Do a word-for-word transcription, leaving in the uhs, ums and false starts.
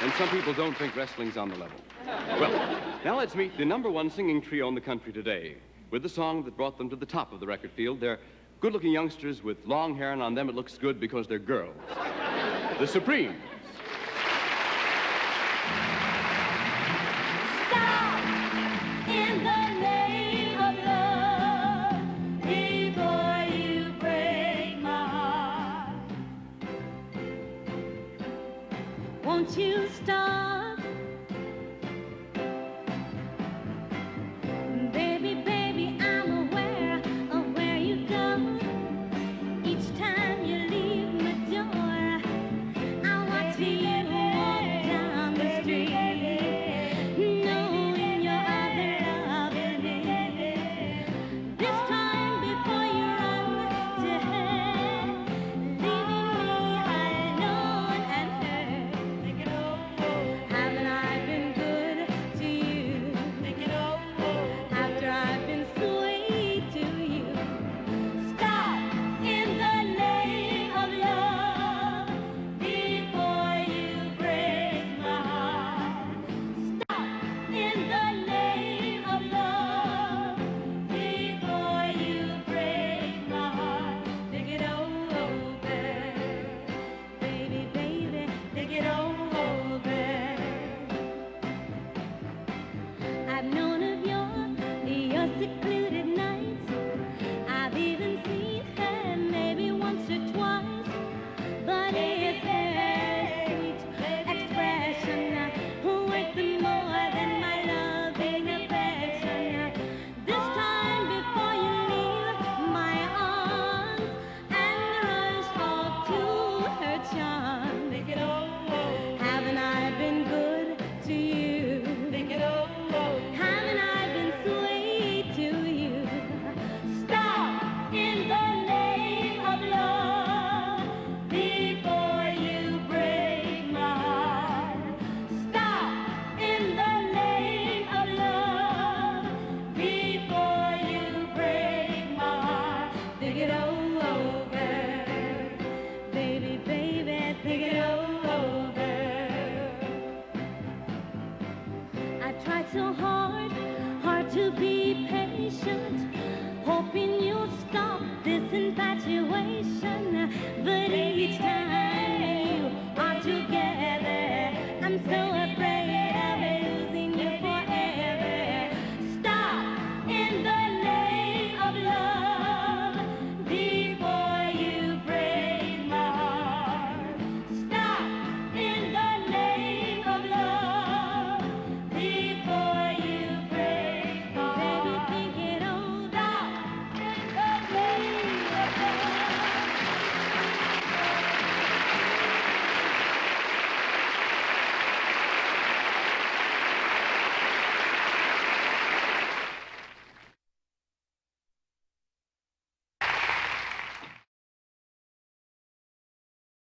And some people don't think wrestling's on the level. Well, now let's meet the number one singing trio in the country today. With the song that brought them to the top of the record field, they're good-looking youngsters with long hair, and on them it looks good because they're girls. The Supremes. Stop in the name of love before you break my heart. Won't you stop? Baby, baby, I'm aware of where you go. Each time you leave my door, I watch you walk down the street, knowing your other love in me. This time before you run to hell, leaving me alone and hurt. Think it over. Haven't I been good to you? Think it over. After I've been sweet to you. Stop in the name of love before you break my heart. Stop in the name of love before you break my heart. Think it over, baby, baby, think it over. I've known of your, your secluded nights. I've even seen her maybe once or twice. But it's her sweet expression worth more than my loving affection. This time before you leave my arms and rush off to her charms. Think it over. Haven't I been good to you? Think it over. Haven't I been sweet to you? Stop in the name of love before you break my heart. Stop in the name of love before you break my heart. Think it over, baby, baby, think it over. I tried so hard, hard to be patient, hoping you'll stop this infatuation. But each time